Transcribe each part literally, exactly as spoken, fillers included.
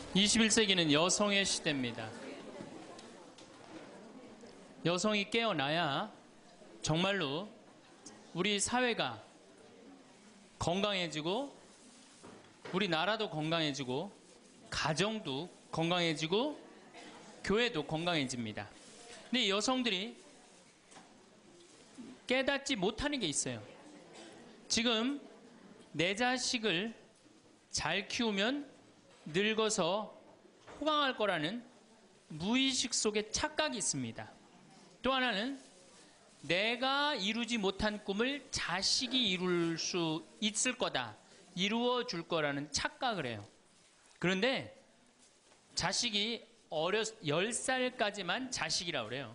이십일 세기는 여성의 시대입니다. 여성이 깨어나야 정말로 우리 사회가 건강해지고 우리 나라도 건강해지고 가정도 건강해지고 교회도 건강해집니다. 근데 이 여성들이 깨닫지 못하는 게 있어요. 지금 내 자식을 잘 키우면 늙어서 호강할 거라는 무의식 속에 착각이 있습니다. 또 하나는 내가 이루지 못한 꿈을 자식이 이룰 수 있을 거다, 이루어 줄 거라는 착각을 해요. 그런데 자식이 어렸, 열 살까지만 자식이라고 그래요.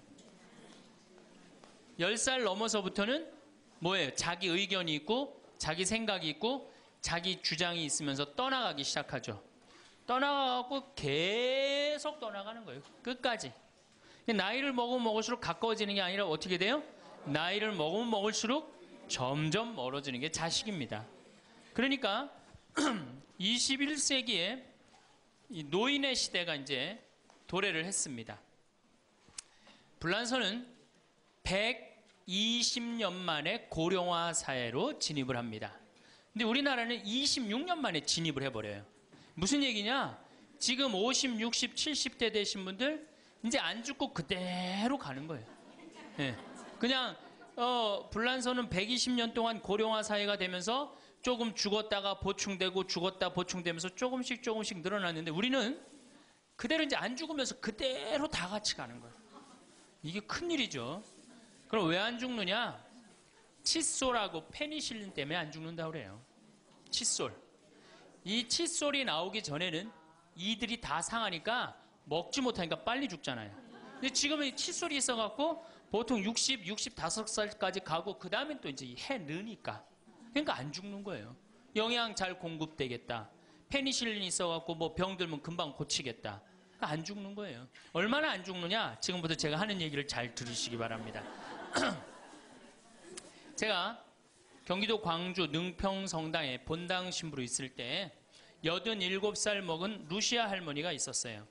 열 살 넘어서부터는 뭐예요? 자기 의견이 있고 자기 생각이 있고 자기 주장이 있으면서 떠나가기 시작하죠. 떠나가고 계속 떠나가는 거예요. 끝까지. 나이를 먹으면 먹을수록 가까워지는 게 아니라 어떻게 돼요? 나이를 먹으면 먹을수록 점점 멀어지는 게 자식입니다. 그러니까 이십일 세기에 이 노인의 시대가 이제 도래를 했습니다. 불란서는 백이십 년 만에 고령화 사회로 진입을 합니다. 근데 우리나라는 이십육 년 만에 진입을 해버려요. 무슨 얘기냐? 지금 오십, 육십, 칠십 대 되신 분들 이제 안 죽고 그대로 가는 거예요. 네. 그냥 어, 불란서는 백이십 년 동안 고령화 사회가 되면서 조금 죽었다가 보충되고 죽었다 보충되면서 조금씩 조금씩 늘어났는데 우리는 그대로 이제 안 죽으면서 그대로 다 같이 가는 거예요. 이게 큰일이죠. 그럼 왜 안 죽느냐? 칫솔하고 페니실린 때문에 안 죽는다고 그래요. 칫솔. 이 칫솔이 나오기 전에는 이들이 다 상하니까 먹지 못하니까 빨리 죽잖아요. 근데 지금은 칫솔이 있어갖고 보통 육십, 육십오 살까지 가고 그 다음엔 또 이제 해 느니까. 그러니까 안 죽는 거예요. 영양 잘 공급되겠다. 페니실린이 있어갖고 뭐 병 들면 금방 고치겠다. 그러니까 안 죽는 거예요. 얼마나 안 죽느냐? 지금부터 제가 하는 얘기를 잘 들으시기 바랍니다. 제가 경기도 광주 능평 성당에 본당 신부로 있을 때 여든일곱 살 먹은 루시아 할머니가 있었어요.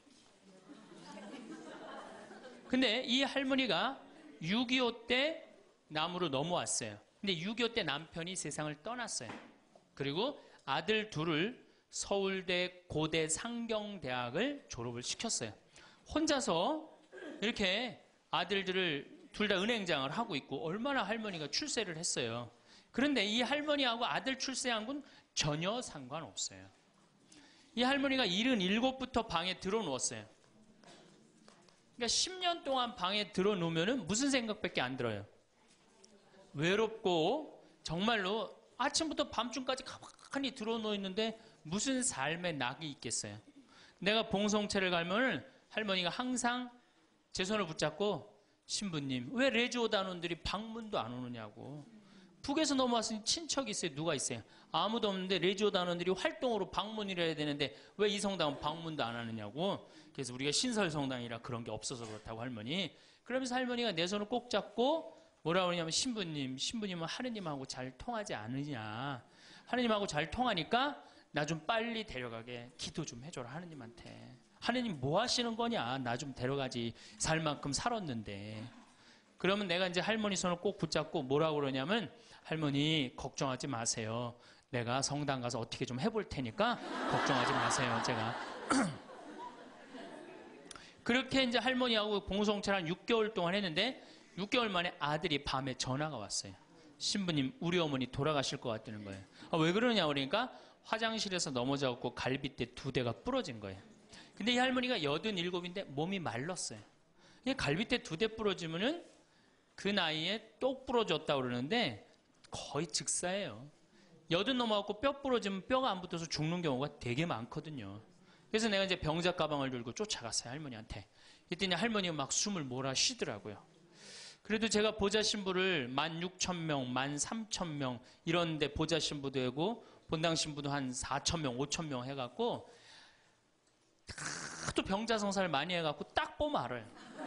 근데 이 할머니가 육이오 때 남으로 넘어왔어요. 근데 육이오 때 남편이 세상을 떠났어요. 그리고 아들 둘을 서울대 고대 상경대학을 졸업을 시켰어요. 혼자서 이렇게 아들들을 둘 다 은행장을 하고 있고 얼마나 할머니가 출세를 했어요. 그런데 이 할머니하고 아들 출세한 건 전혀 상관없어요. 이 할머니가 일흔일곱부터 방에 들어누웠어요. 그러니까 십 년 동안 방에 들어놓으면 무슨 생각밖에 안 들어요? 외롭고 정말로 아침부터 밤중까지 가만히 들어놓여 있는데 무슨 삶의 낙이 있겠어요? 내가 봉송체를 가면 할머니가 항상 제 손을 붙잡고 신부님 왜 레지오단원들이 방문도 안 오느냐고. 북에서 넘어왔으니 친척이 있어요? 누가 있어요? 아무도 없는데 레지오단원들이 활동으로 방문을 해야 되는데 왜 이 성당은 방문도 안 하느냐고. 그래서 우리가 신설성당이라 그런 게 없어서 그렇다고 할머니. 그러면서 할머니가 내 손을 꼭 잡고 뭐라고 그러냐면 신부님, 신부님은 하느님하고 잘 통하지 않으냐. 하느님하고 잘 통하니까 나 좀 빨리 데려가게 기도 좀 해줘라 하느님한테. 하느님 뭐 하시는 거냐. 나 좀 데려가지. 살 만큼 살았는데. 그러면 내가 이제 할머니 손을 꼭 붙잡고 뭐라고 그러냐면 할머니 걱정하지 마세요. 내가 성당 가서 어떻게 좀 해볼 테니까 걱정하지 마세요. 제가. 그렇게 이제 할머니하고 봉송체를 한 육 개월 동안 했는데 육 개월 만에 아들이 밤에 전화가 왔어요. 신부님 우리 어머니 돌아가실 것 같다는 거예요. 아, 왜 그러냐 그러니까 화장실에서 넘어져갖고 갈비뼈 두 대가 부러진 거예요. 근데 이 할머니가 여든일곱인데 몸이 말랐어요. 갈비뼈 두 대 부러지면은 그 나이에 똑 부러졌다고 그러는데 거의 즉사예요. 여든 넘어갖고 뼈 부러지면 뼈가 안 붙어서 죽는 경우가 되게 많거든요. 그래서 내가 이제 병자 가방을 들고 쫓아갔어요. 할머니한테. 그랬더니 할머니가 막 숨을 몰아 쉬더라고요. 그래도 제가 보좌 신부를 만 육천 명, 만 삼천 명 이런 데 보좌 신부도 하고 본당 신부도 한 사천 명, 오천 명 해갖고 하도 병자 성사를 많이 해갖고 딱 보면 알아요.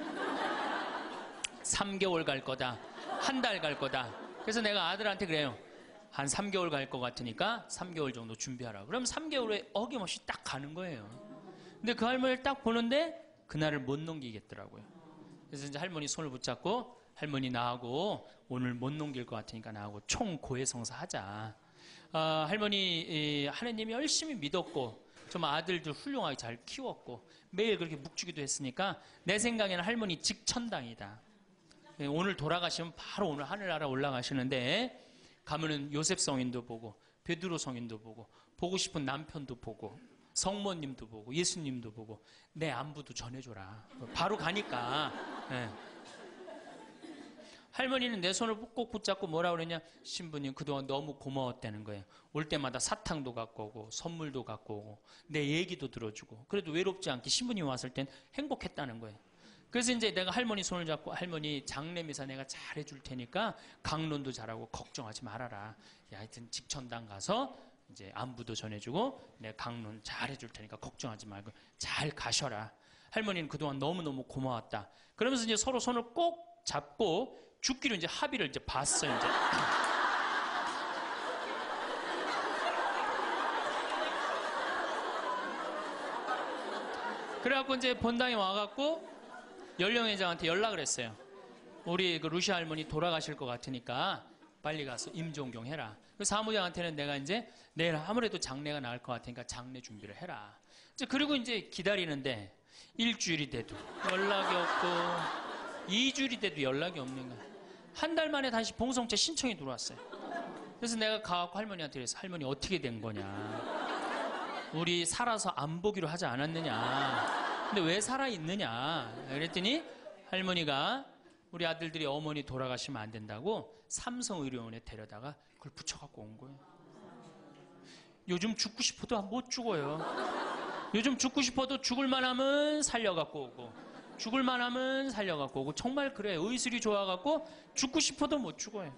삼 개월 갈 거다. 한 달 갈 거다. 그래서 내가 아들한테 그래요. 한 삼 개월 갈 것 같으니까 삼 개월 정도 준비하라. 그럼 삼 개월 후에 어김없이 딱 가는 거예요. 근데 그 할머니를 딱 보는데 그날을 못 넘기겠더라고요. 그래서 이제 할머니 손을 붙잡고 할머니 나하고 오늘 못 넘길 것 같으니까 나하고 총고해성사 하자. 어, 할머니 이, 하느님이 열심히 믿었고 좀 아들들 훌륭하게 잘 키웠고 매일 그렇게 묵주기도 했으니까 내 생각에는 할머니 직천당이다. 오늘 돌아가시면 바로 오늘 하늘나라 올라가시는데 가면은 요셉 성인도 보고 베드로 성인도 보고 보고 싶은 남편도 보고 성모님도 보고 예수님도 보고 내 안부도 전해줘라. 바로 가니까. 네. 할머니는 내 손을 꼭 붙잡고 뭐라 그러냐, 신부님 그동안 너무 고마웠다는 거예요. 올 때마다 사탕도 갖고 오고 선물도 갖고 오고 내 얘기도 들어주고 그래도 외롭지 않게 신부님 왔을 땐 행복했다는 거예요. 그래서 이제 내가 할머니 손을 잡고 할머니 장례미사 내가 잘해줄 테니까 강론도 잘하고 걱정하지 말아라. 야, 하여튼 직천당 가서 이제 안부도 전해주고 내가 강론 잘해줄 테니까 걱정하지 말고 잘 가셔라. 할머니는 그동안 너무너무 고마웠다. 그러면서 이제 서로 손을 꼭 잡고 죽기로 이제 합의를 이제 봤어요. 이제. 그래갖고 이제 본당에 와갖고 연령회장한테 연락을 했어요. 우리 그 루시 할머니 돌아가실 것 같으니까 빨리 가서 임종경 해라. 그 사무장한테는 내가 이제 내일 아무래도 장례가 나을 것 같으니까 장례 준비를 해라. 이제 그리고 이제 기다리는데 일주일이 돼도 연락이 없고 이주일이 돼도 연락이 없는 거야. 한 달 만에 다시 봉송체 신청이 들어왔어요. 그래서 내가 가갖고 할머니한테 그래서 할머니 어떻게 된 거냐. 우리 살아서 안 보기로 하지 않았느냐. 근데 왜 살아있느냐. 그랬더니 할머니가 우리 아들들이 어머니 돌아가시면 안 된다고 삼성의료원에 데려다가 그걸 붙여갖고 온 거예요. 요즘 죽고 싶어도 못 죽어요. 요즘 죽고 싶어도 죽을만 하면 살려갖고 오고 죽을만 하면 살려갖고 오고 정말 그래. 의술이 좋아갖고 죽고 싶어도 못 죽어요.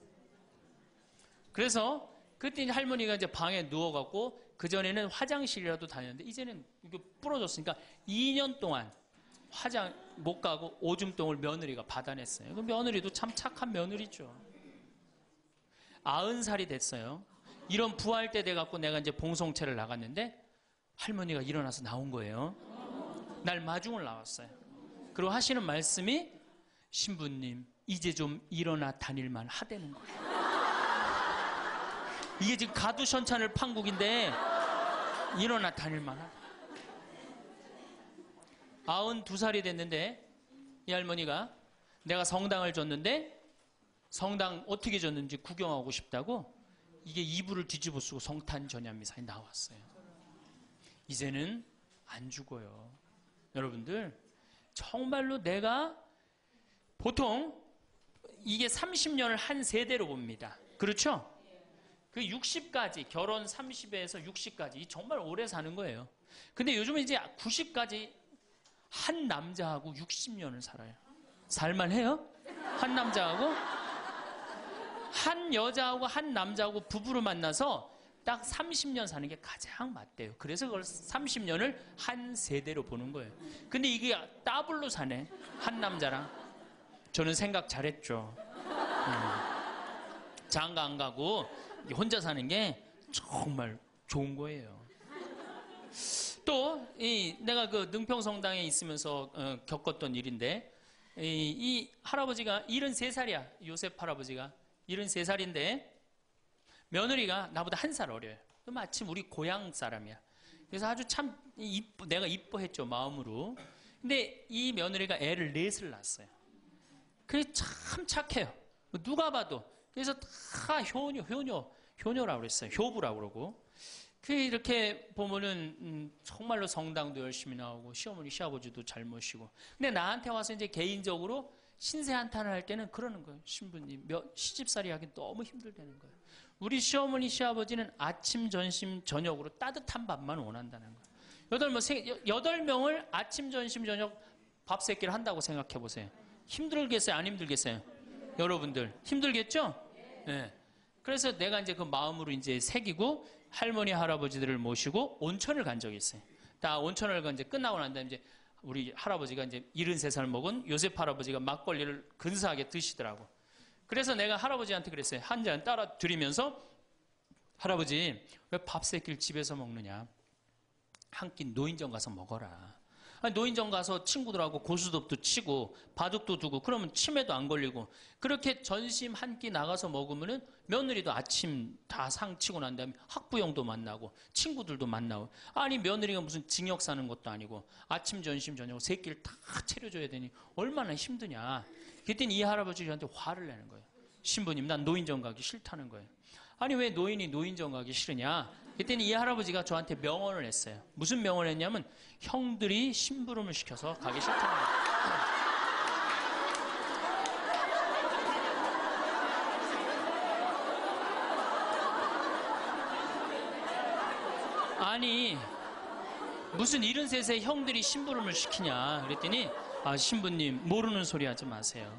그래서 그때 할머니가 이제 방에 누워갖고 그전에는 화장실이라도 다녔는데 이제는 이게 부러졌으니까 이 년 동안 화장 못 가고 오줌똥을 며느리가 받아냈어요. 그 며느리도 참 착한 며느리죠. 아흔 살이 됐어요. 이런 부활 때 돼갖고 내가 이제 봉송체를 나갔는데 할머니가 일어나서 나온 거예요. 날 마중을 나왔어요. 그리고 하시는 말씀이 신부님 이제 좀 일어나 다닐만 하다는 거예요. 이게 지금 가두션찬을 판국인데 일어나 다닐만 하다. 아흔두 살이 됐는데 이 할머니가 내가 성당을 줬는데 성당 어떻게 줬는지 구경하고 싶다고 이게 이불을 뒤집어 쓰고 성탄 전야미사에 나왔어요. 이제는 안 죽어요. 여러분들 정말로 내가 보통 이게 삼십 년을 한 세대로 봅니다. 그렇죠? 그 육십까지 결혼 삼십에서 육십까지 정말 오래 사는 거예요. 근데 요즘은 이제 구십까지 한 남자하고 육십 년을 살아요. 살만해요? 한 남자하고 한 여자하고 한 남자하고 부부로 만나서 딱 삼십 년 사는 게 가장 맞대요. 그래서 그걸 삼십 년을 한 세대로 보는 거예요. 근데 이게 더블로 사네. 한 남자랑. 저는 생각 잘했죠. 음. 장가 안 가고 혼자 사는 게 정말 좋은 거예요. 또 이 내가 그 능평성당에 있으면서 어, 겪었던 일인데 이, 이 할아버지가 일흔세 살이야. 요셉 할아버지가 일흔세 살인데 며느리가 나보다 한 살 어려요. 마침 우리 고향 사람이야. 그래서 아주 참 이뻐, 내가 이뻐했죠, 마음으로. 근데 이 며느리가 애를 넷을 낳았어요. 그게 참 착해요. 누가 봐도. 그래서 다 효녀, 효녀, 효녀라고 그랬어요. 효부라고 그러고. 그 이렇게 보면은 음, 정말로 성당도 열심히 나오고 시어머니, 시아버지도 잘 모시고. 근데 나한테 와서 이제 개인적으로 신세 한탄을 할 때는 그러는 거예요. 신부님, 몇, 시집살이 하기 너무 힘들다는 거예요. 우리 시어머니, 시아버지는 아침, 점심, 저녁으로 따뜻한 밥만 원한다는 거예요. 여덟, 뭐, 세, 여덟 명을 아침, 점심, 저녁 밥 세 끼를 한다고 생각해 보세요. 힘들겠어요? 안 힘들겠어요? 여러분들 힘들겠죠? 네. 그래서 내가 이제 그 마음으로 이제 새기고 할머니, 할아버지들을 모시고 온천을 간 적이 있어요. 다 온천을 간 이제 끝나고 난 다음에 이제 우리 할아버지가 이제 일흔세 살 먹은 요셉 할아버지가 막걸리를 근사하게 드시더라고. 그래서 내가 할아버지한테 그랬어요. 한 잔 따라 드리면서 할아버지 왜 밥 세 끼를 집에서 먹느냐. 한 끼 노인정 가서 먹어라. 아니, 노인정 가서 친구들하고 고스톱도 치고 바둑도 두고 그러면 치매도 안 걸리고, 그렇게 전심 한 끼 나가서 먹으면은 며느리도 아침 다 상 치고 난 다음에 학부형도 만나고 친구들도 만나고. 아니, 며느리가 무슨 징역 사는 것도 아니고 아침 점심 저녁 세 끼를 다 차려줘야 되니 얼마나 힘드냐. 그랬더니 이 할아버지가 저한테 화를 내는 거예요. 신부님, 난 노인정 가기 싫다는 거예요. 아니, 왜 노인이 노인정 가기 싫으냐. 그랬더니 이 할아버지가 저한테 명언을 했어요. 무슨 명언을 했냐면, 형들이 심부름을 시켜서 가기 싫다는 거예요. 아니, 무슨 일흔 세 형들이 심부름을 시키냐. 그랬더니, 아, 신부님, 모르는 소리 하지 마세요.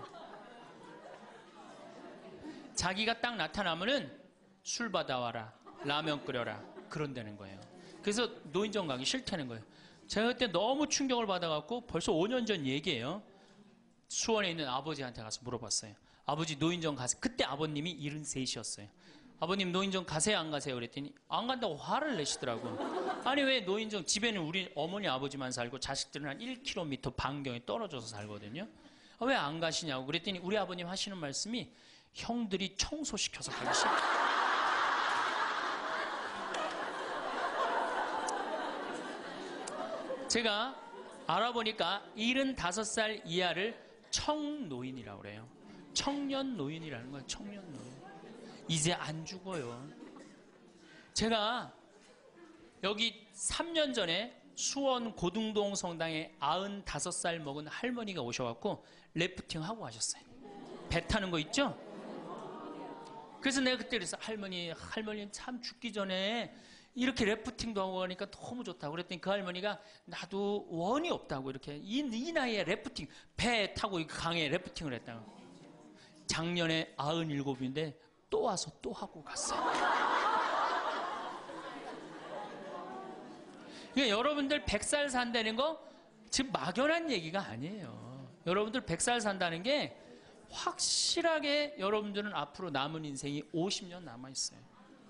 자기가 딱 나타나면은 술 받아와라, 라면 끓여라, 그런다는 거예요. 그래서 노인정 가기 싫다는 거예요. 제가 그때 너무 충격을 받아갖고, 벌써 오 년 전 얘기예요. 수원에 있는 아버지한테 가서 물어봤어요. 아버지, 노인정 가세요. 그때 아버님이 일흔 셋이었어요. 아버님, 노인정 가세요, 안 가세요? 그랬더니 안 간다고 화를 내시더라고. 아니, 왜 노인정, 집에는 우리 어머니 아버지만 살고 자식들은 한 일 킬로미터 반경에 떨어져서 살거든요. 아, 왜 안 가시냐고. 그랬더니 우리 아버님 하시는 말씀이, 형들이 청소시켜서 가기 싫어. 제가 알아보니까 일흔다섯 살 이하를 청노인이라고 그래요. 청년 노인이라는 거예요. 청년 노인. 이제 안 죽어요. 제가 여기 삼 년 전에 수원 고등동 성당에 아흔다섯 살 먹은 할머니가 오셔갖고 래프팅 하고 가셨어요. 배 타는 거 있죠? 그래서 내가 그때 그랬어. 할머니, 할머니 참 죽기 전에 이렇게 래프팅도 하고 가니까 너무 좋다고. 그랬더니 그 할머니가, 나도 원이 없다고. 이렇게 이, 이 나이에 래프팅, 배 타고 강에 래프팅을 했다고. 작년에 아흔일곱인데 또 와서 또 하고 갔어요. 그러니까 여러분들 백 살 산다는 거 지금 막연한 얘기가 아니에요. 여러분들 백 살 산다는 게 확실하게 여러분들은 앞으로 남은 인생이 오십 년 남아있어요.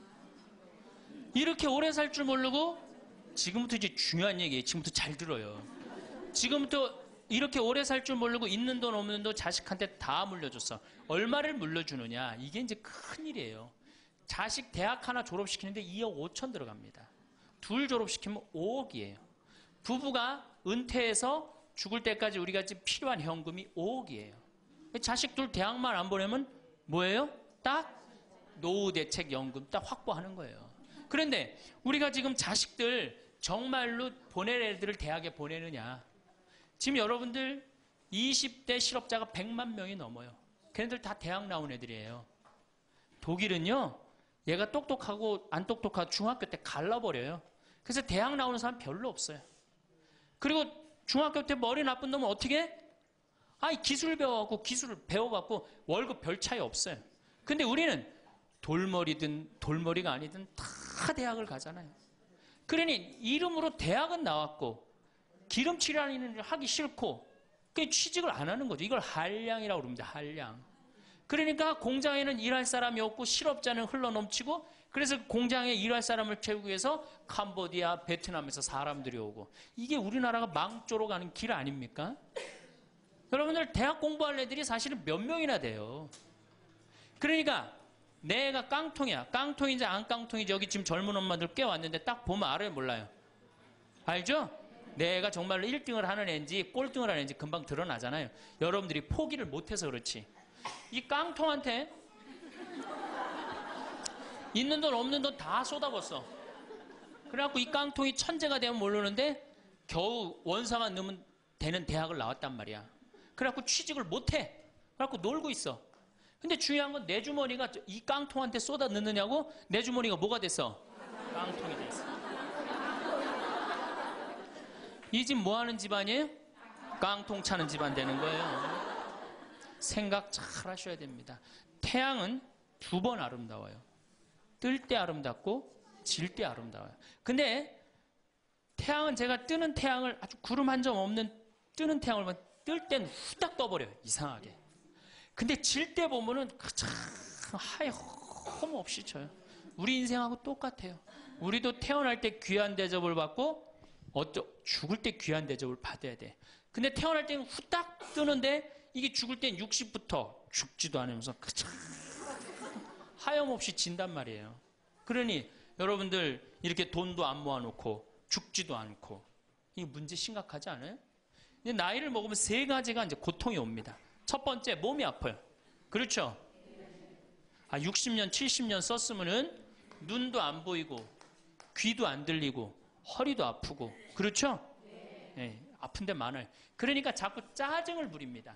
이렇게 오래 살 줄 모르고, 지금부터 이제 중요한 얘기예요. 지금부터 잘 들어요. 지금부터 이렇게 오래 살 줄 모르고 있는 돈 없는 돈 자식한테 다 물려줬어. 얼마를 물려주느냐. 이게 이제 큰일이에요. 자식 대학 하나 졸업시키는데 이억 오천 들어갑니다. 둘 졸업시키면 오억이에요. 부부가 은퇴해서 죽을 때까지 우리가 지금 필요한 현금이 오억이에요. 자식 둘 대학만 안 보내면 뭐예요? 딱 노후대책연금 딱 확보하는 거예요. 그런데 우리가 지금 자식들 정말로 보낼 애들을 대학에 보내느냐. 지금 여러분들 이십 대 실업자가 백만 명이 넘어요. 걔네들 다 대학 나온 애들이에요. 독일은요, 얘가 똑똑하고 안 똑똑하고 중학교 때 갈라버려요. 그래서 대학 나오는 사람 별로 없어요. 그리고 중학교 때 머리 나쁜 놈은 어떻게 해? 아니, 기술 배워갖고 기술을 배워갖고 월급 별 차이 없어요. 근데 우리는 돌머리든 돌머리가 아니든 다 대학을 가잖아요. 그러니 이름으로 대학은 나왔고 기름칠하는 일을 하기 싫고 그 취직을 안 하는 거죠. 이걸 한량이라고 그럽니다. 한량. 그러니까 공장에는 일할 사람이 없고 실업자는 흘러넘치고, 그래서 공장에 일할 사람을 채우기 위해서 캄보디아, 베트남에서 사람들이 오고, 이게 우리나라가 망조로 가는 길 아닙니까? 여러분들 대학 공부할 애들이 사실은 몇 명이나 돼요. 그러니까 내가 깡통이야. 깡통인지 안 깡통인지 여기 지금 젊은 엄마들 꽤 왔는데 딱 보면 알아요, 몰라요? 알죠? 내가 정말로 일 등을 하는 애인지 꼴등을 하는 애인지 금방 드러나잖아요. 여러분들이 포기를 못해서 그렇지. 이 깡통한테 있는 돈 없는 돈 다 쏟아붓어. 그래갖고 이 깡통이 천재가 되면 모르는데 겨우 원사만 넣으면 되는 대학을 나왔단 말이야. 그래갖고 취직을 못해. 그래갖고 놀고 있어. 근데 중요한 건 내 주머니가 이 깡통한테 쏟아 넣느냐고. 내 주머니가 뭐가 됐어? 깡통이 됐어. 이 집 뭐 하는 집안이에요? 깡통 차는 집안 되는 거예요. 생각 잘 하셔야 됩니다. 태양은 두 번 아름다워요. 뜰 때 아름답고 질 때 아름다워요. 근데 태양은 제가 뜨는 태양을 아주 구름 한 점 없는 뜨는 태양을 보면 뜰 땐 후딱 떠버려요. 이상하게. 근데 질 때 보면은 참 하염없이 쳐요. 우리 인생하고 똑같아요. 우리도 태어날 때 귀한 대접을 받고 어떠, 죽을 때 귀한 대접을 받아야 돼. 근데 태어날 때는 후딱 뜨는데 이게 죽을 땐 육십부터 죽지도 않으면서 하염없이 진단 말이에요. 그러니 여러분들 이렇게 돈도 안 모아놓고 죽지도 않고 이 문제 심각하지 않아요? 근데 나이를 먹으면 세 가지가 이제 고통이 옵니다. 첫 번째, 몸이 아파요. 그렇죠? 아, 육십 년, 칠십 년 썼으면은 눈도 안 보이고 귀도 안 들리고 허리도 아프고 그렇죠? 네, 아픈 데 많아요. 그러니까 자꾸 짜증을 부립니다.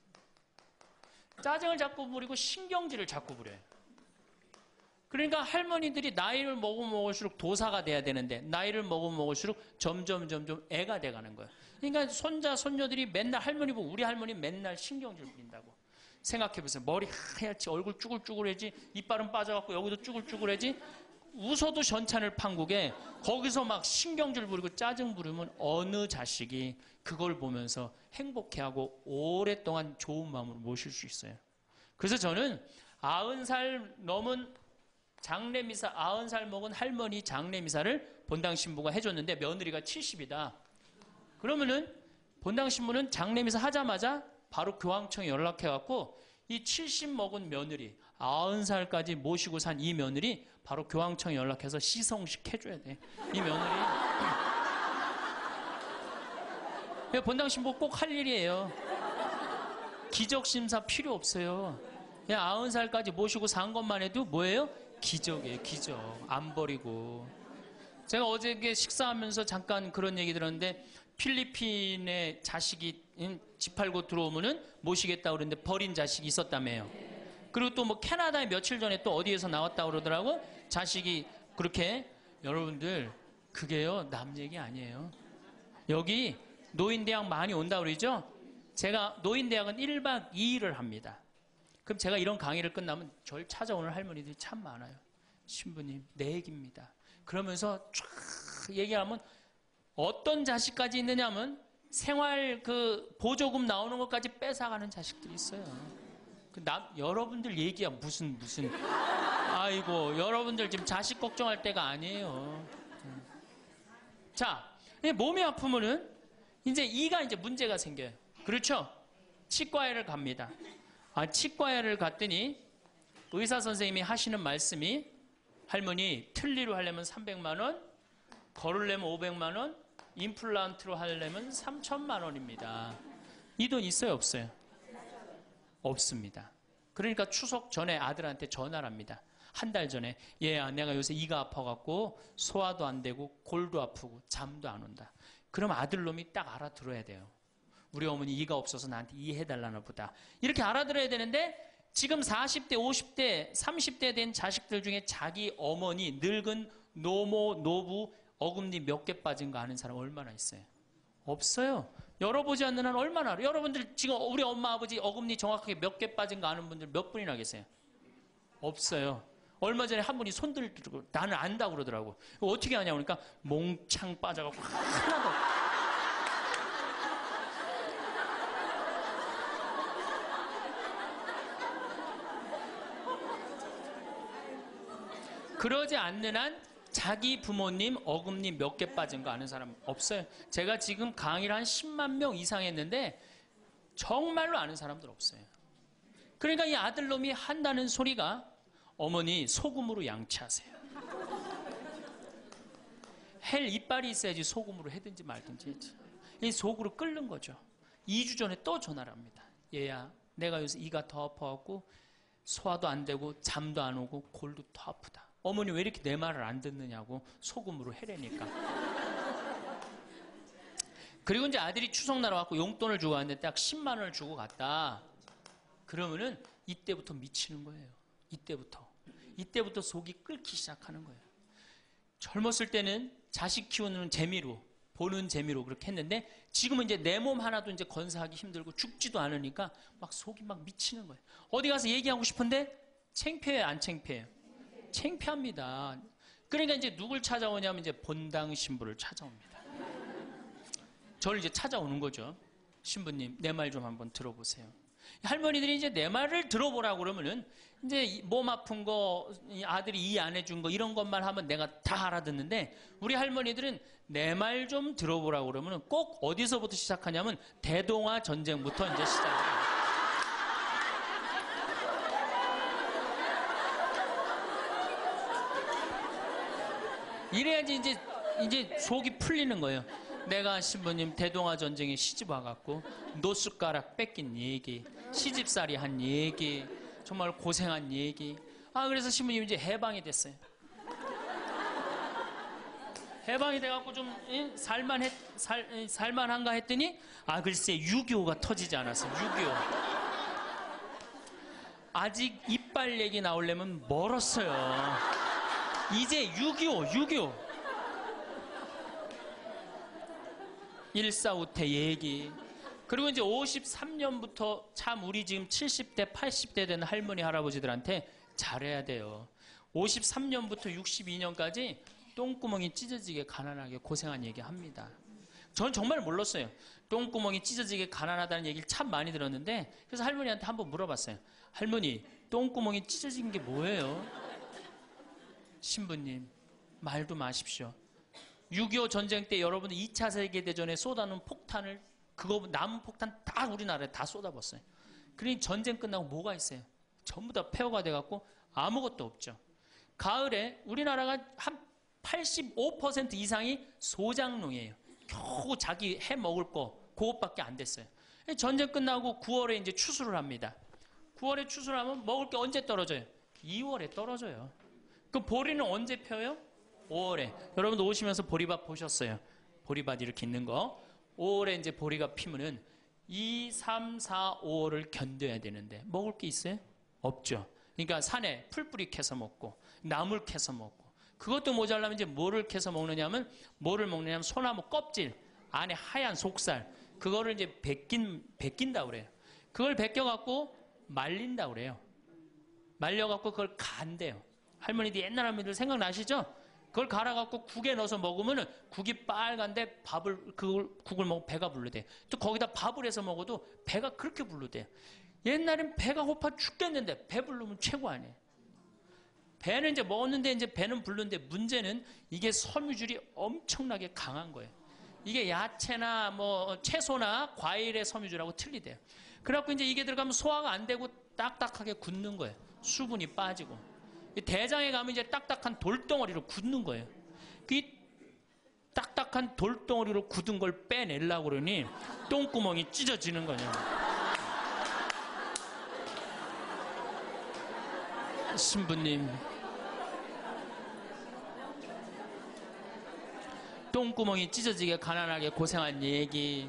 짜증을 자꾸 부리고 신경질을 자꾸 부려요. 그러니까 할머니들이 나이를 먹으면 먹을수록 도사가 돼야 되는데 나이를 먹으면 먹을수록 점점 점점 애가 돼가는 거예요. 그러니까 손자 손녀들이 맨날 할머니 보고 우리 할머니 맨날 신경질 부린다고. 생각해보세요. 머리 하얗지 얼굴 쭈글쭈글해지 이빨은 빠져갖고 여기도 쭈글쭈글해지 웃어도 전찬을 판국에 거기서 막 신경질 부리고 짜증 부리면 어느 자식이 그걸 보면서 행복해하고 오랫동안 좋은 마음으로 모실 수 있어요. 그래서 저는 아흔 살 넘은 장례미사, 아흔 살 먹은 할머니 장례미사를 본당 신부가 해줬는데 며느리가 칠십이다. 그러면은 본당 신부는 장례미사 하자마자 바로 교황청에 연락해갖고 이 칠십 먹은 며느리, 아흔 살까지 모시고 산 이 며느리 바로 교황청에 연락해서 시성식 해줘야 돼. 이 며느리. 본당 신부 꼭 할 일이에요. 기적심사 필요 없어요. 그냥 아흔 살까지 모시고 산 것만 해도 뭐예요? 기적이에요, 기적. 안 버리고. 제가 어저께 식사하면서 잠깐 그런 얘기 들었는데 필리핀에 자식이 집 팔고 들어오면은 모시겠다고 그러는데 버린 자식이 있었다며요. 그리고 또 뭐 캐나다에 며칠 전에 또 어디에서 나왔다고 그러더라고. 자식이 그렇게. 여러분들 그게요 남 얘기 아니에요. 여기 노인대학 많이 온다고 그러죠. 제가 노인대학은 일 박 이 일을 합니다. 그럼 제가 이런 강의를 끝나면 절 찾아오는 할머니들이 참 많아요. 신부님 내 얘기입니다. 그러면서 쫙 얘기하면 어떤 자식까지 있느냐면 생활 그 보조금 나오는 것까지 뺏어가는 자식들이 있어요. 그 남, 여러분들 얘기야 무슨 무슨 아이고 여러분들 지금 자식 걱정할 때가 아니에요. 자, 몸이 아프면은 이제 이가 이제 문제가 생겨요. 그렇죠? 치과에를 갑니다. 아, 치과에를 갔더니 의사 선생님이 하시는 말씀이 할머니 틀니로 하려면 삼백만 원, 걸으려면 오백만 원, 임플란트로 하려면 삼천만 원입니다. 이 돈 있어요, 없어요? 없습니다. 그러니까 추석 전에 아들한테 전화를 합니다. 한 달 전에 얘야 내가 요새 이가 아파갖고 소화도 안 되고 골도 아프고 잠도 안 온다. 그럼 아들놈이 딱 알아들어야 돼요. 우리 어머니 이가 없어서 나한테 이해해달라나 보다. 이렇게 알아들어야 되는데 지금 사십 대, 오십 대, 삼십 대 된 자식들 중에 자기 어머니, 늙은 노모, 노부, 어금니 몇 개 빠진 거 아는 사람 얼마나 있어요? 없어요. 열어보지 않는 한 얼마나 알아요? 여러분들 지금 우리 엄마, 아버지 어금니 정확하게 몇 개 빠진 거 아는 분들 몇 분이나 계세요? 없어요. 얼마 전에 한 분이 손 들고 나는 안다고 그러더라고. 어떻게 아냐 그러니까 몽창 빠져갖고 하나도 없어. 그러지 않는 한 자기 부모님 어금니 몇 개 빠진 거 아는 사람 없어요. 제가 지금 강의를 한 십만 명 이상 했는데 정말로 아는 사람들 없어요. 그러니까 이 아들놈이 한다는 소리가 어머니 소금으로 양치하세요. 헬 이빨이 있어야지 소금으로 해든지 말든지 했지. 이 속으로 끓는 거죠. 이 주 전에 또 전화를 합니다. 얘야 내가 요새 이가 더 아파갖고 소화도 안 되고 잠도 안 오고 골도 더 아프다. 어머니 왜 이렇게 내 말을 안 듣느냐고 소금으로 해라니까. 그리고 이제 아들이 추석날 와갖고 용돈을 주고 왔는데 딱 십만 원을 주고 갔다. 그러면은 이때부터 미치는 거예요. 이때부터. 이때부터 속이 끓기 시작하는 거예요. 젊었을 때는 자식 키우는 재미로, 보는 재미로 그렇게 했는데 지금은 이제 내 몸 하나도 이제 건사하기 힘들고 죽지도 않으니까 막 속이 막 미치는 거예요. 어디 가서 얘기하고 싶은데 창피해요, 안 창피해요? 창피합니다. 그러니까 이제 누굴 찾아오냐면 이제 본당 신부를 찾아옵니다. 저를 이제 찾아오는 거죠. 신부님, 내 말 좀 한번 들어보세요. 할머니들이 이제 내 말을 들어보라고 그러면은 이제 몸 아픈 거, 아들이 이해 안 해준 거 이런 것만 하면 내가 다 알아듣는데 우리 할머니들은 내 말 좀 들어보라고 그러면은 꼭 어디서부터 시작하냐면 대동아 전쟁부터 이제 시작해요. 이래야지 이제 이제 속이 풀리는 거예요. 내가 신부님 대동아 전쟁에 시집 와갖고 노숟가락 뺏긴 얘기, 시집살이 한 얘기, 정말 고생한 얘기. 아 그래서 신부님 이제 해방이 됐어요. 해방이 돼갖고 좀 예? 살만했 살 예? 살만한가 했더니 아 글쎄 육이오가 터지지 않았어. 육이오. 아직 이빨 얘기 나오려면 멀었어요. 이제 육이오, 육이오. 일사후퇴 얘기. 그리고 이제 오십삼 년부터 참 우리 지금 칠십 대, 팔십 대 되는 할머니, 할아버지들한테 잘해야 돼요. 오십삼 년부터 육십이 년까지 똥구멍이 찢어지게 가난하게 고생한 얘기 합니다. 전 정말 몰랐어요. 똥구멍이 찢어지게 가난하다는 얘기를 참 많이 들었는데 그래서 할머니한테 한번 물어봤어요. 할머니, 똥구멍이 찢어진 게 뭐예요? 신부님, 말도 마십시오. 육이오 전쟁 때 여러분들 이 차 세계대전에 쏟아놓은 폭탄을 그거 남은 폭탄 다 우리나라에 다 쏟아붓어요. 그러니 전쟁 끝나고 뭐가 있어요? 전부 다 폐허가 돼갖고 아무것도 없죠. 가을에 우리나라가 한 팔십오 퍼센트 이상이 소작농이에요. 겨우 자기 해 먹을 거 그것밖에 안 됐어요. 전쟁 끝나고 구월에 이제 추수를 합니다. 구월에 추수를 하면 먹을 게 언제 떨어져요? 이월에 떨어져요. 그 보리는 언제 펴요? 오월에. 여러분도 오시면서 보리밭 보셨어요. 보리밭 이렇게 있는 거. 오월에 이제 보리가 피면은 이, 삼, 사, 오월을 견뎌야 되는데 먹을 게 있어요? 없죠. 그러니까 산에 풀뿌리 캐서 먹고 나물 캐서 먹고 그것도 모자라면 이제 뭐를 캐서 먹느냐면 뭐를 먹느냐면 소나무 껍질 안에 하얀 속살 그거를 이제 벗긴, 벗긴다고 그래요. 그걸 벗겨갖고 말린다고 그래요. 말려갖고 그걸 간대요. 할머니들 옛날 할머니들 생각나시죠? 그걸 갈아갖고 국에 넣어서 먹으면 국이 빨간데 밥을 그걸 국을 먹으면 배가 부르대. 또 거기다 밥을 해서 먹어도 배가 그렇게 부르대. 옛날엔 배가 고파 죽겠는데 배 부르면 최고 아니에요. 배는 이제 먹었는데 이제 배는 부르는데 문제는 이게 섬유질이 엄청나게 강한 거예요. 이게 야채나 뭐 채소나 과일의 섬유질하고 틀리대요. 그래갖고 이제 이게 들어가면 소화가 안 되고 딱딱하게 굳는 거예요. 수분이 빠지고. 대장에 가면 이제 딱딱한 돌덩어리로 굳는 거예요. 그 딱딱한 돌덩어리로 굳은 걸 빼내려고 그러니 똥구멍이 찢어지는 거냐. 신부님, 똥구멍이 찢어지게 가난하게 고생한 얘기.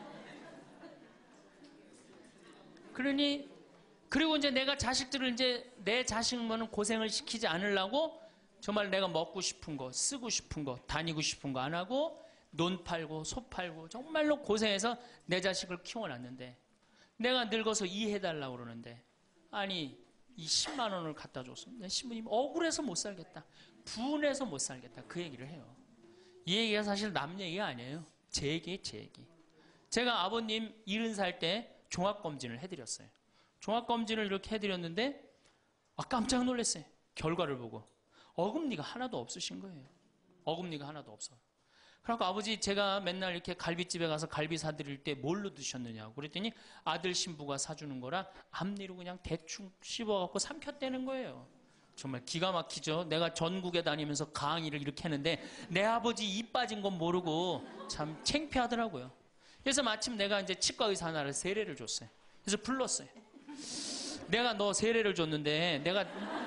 그러니 그리고 이제 내가 자식들을 이제 내 자식만은 고생을 시키지 않으려고 정말 내가 먹고 싶은 거, 쓰고 싶은 거, 다니고 싶은 거 안 하고 논 팔고 소 팔고 정말로 고생해서 내 자식을 키워놨는데 내가 늙어서 이해해달라고 그러는데 아니 이 십만 원을 갖다 줬어. 신부님 억울해서 못 살겠다. 분해서 못 살겠다. 그 얘기를 해요. 이 얘기가 사실 남 얘기가 아니에요. 제 얘기예요. 제 얘기. 제가 아버님 일흔 살 때 종합검진을 해드렸어요. 종합검진을 이렇게 해드렸는데 아, 깜짝 놀랐어요. 결과를 보고. 어금니가 하나도 없으신 거예요. 어금니가 하나도 없어. 그래서 아버지 제가 맨날 이렇게 갈비집에 가서 갈비 사드릴 때 뭘로 드셨느냐고 그랬더니 아들 신부가 사주는 거라 앞니로 그냥 대충 씹어갖고 삼켰다는 거예요. 정말 기가 막히죠. 내가 전국에 다니면서 강의를 이렇게 했는데 내 아버지 입 빠진 건 모르고 참 창피하더라고요. 그래서 마침 내가 이제 치과 의사 하나를 세례를 줬어요. 그래서 불렀어요. 내가 너 세례를 줬는데 내가